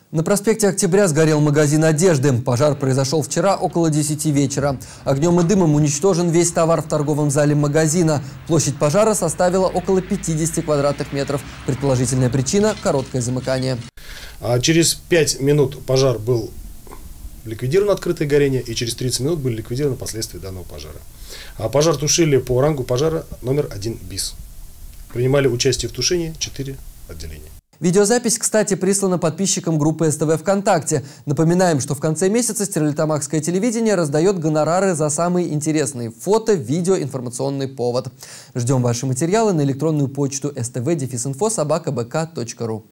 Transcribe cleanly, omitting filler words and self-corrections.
На проспекте Октября сгорел магазин одежды. Пожар произошел вчера около 10 вечера. Огнем и дымом уничтожен весь товар в торговом зале магазина. Площадь пожара составила около 50 квадратных метров. Предположительная причина – короткое замыкание. Через 5 минут пожар был ликвидировано, открытое горение, и через 30 минут были ликвидированы последствия данного пожара. Пожар тушили по рангу пожара номер 1 БИС. Принимали участие в тушении 4 отделения. Видеозапись, кстати, прислана подписчикам группы СТВ ВКонтакте. Напоминаем, что в конце месяца Стерлитамакское телевидение раздает гонорары за самые интересные фото, видео, информационный повод. Ждем ваши материалы на электронную почту stv-info@bk.ru.